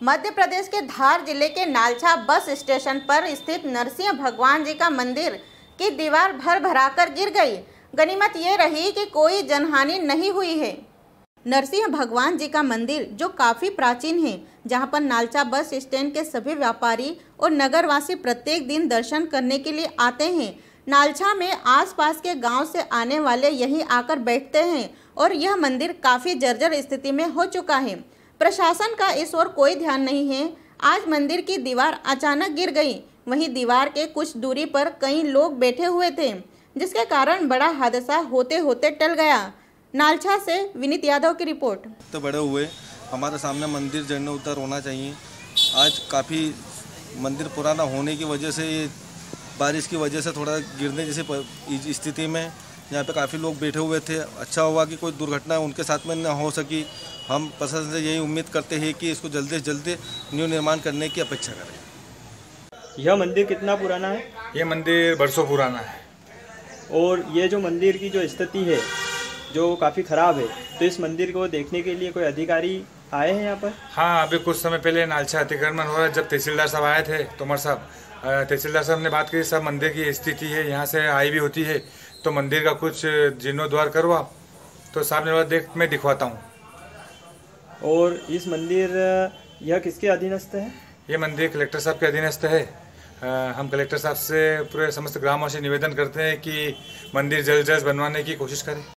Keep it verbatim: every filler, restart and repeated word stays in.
मध्य प्रदेश के धार जिले के नालछा बस स्टेशन पर स्थित नरसिंह भगवान जी का मंदिर की दीवार भर भराकर गिर गई। गनीमत ये रही कि कोई जनहानि नहीं हुई है। नरसिंह भगवान जी का मंदिर जो काफ़ी प्राचीन है, जहां पर नालछा बस स्टैंड के सभी व्यापारी और नगरवासी प्रत्येक दिन दर्शन करने के लिए आते हैं। नालछा में आसपास के गांव से आने वाले यहीं आकर बैठते हैं और यह मंदिर काफ़ी जर्जर स्थिति में हो चुका है। प्रशासन का इस ओर कोई ध्यान नहीं है। आज मंदिर की दीवार अचानक गिर गई। वहीं दीवार के कुछ दूरी पर कई लोग बैठे हुए थे, जिसके कारण बड़ा हादसा होते होते टल गया। नालछा से विनीत यादव की रिपोर्ट। तो बड़े हुए हमारे सामने मंदिर जीर्णोद्धार होना चाहिए। आज काफ़ी मंदिर पुराना होने की वजह से, ये बारिश की वजह से थोड़ा गिरने जैसी स्थिति में यहाँ पे काफ़ी लोग बैठे हुए थे। अच्छा हुआ कि कोई दुर्घटना उनके साथ में न हो सकी। हम प्रशासन से यही उम्मीद करते हैं कि इसको जल्दी से जल्दी न्यू निर्माण करने की अपेक्षा करें। यह मंदिर कितना पुराना है? ये मंदिर बरसों पुराना है। और ये जो मंदिर की जो स्थिति है, जो काफ़ी ख़राब है, तो इस मंदिर को देखने के लिए कोई अधिकारी आए हैं यहाँ पर? हाँ, अभी कुछ समय पहले नालछा अतिक्रमण हो रहा है। जब तहसीलदार साहब आए थे, तोमर साहब, तहसीलदार साहब ने बात की, सब मंदिर की स्थिति है, यहाँ से आई भी होती है, तो मंदिर का कुछ जीर्णोद्धार करवा। तो साहब ने देख मैं दिखवाता हूँ। और इस मंदिर यह किसके अधीनस्थ है? ये मंदिर कलेक्टर साहब के अधीनस्थ है। आ, हम कलेक्टर साहब से पूरे समस्त ग्रामवासी निवेदन करते हैं कि मंदिर जल्द जल्द बनवाने की कोशिश करें।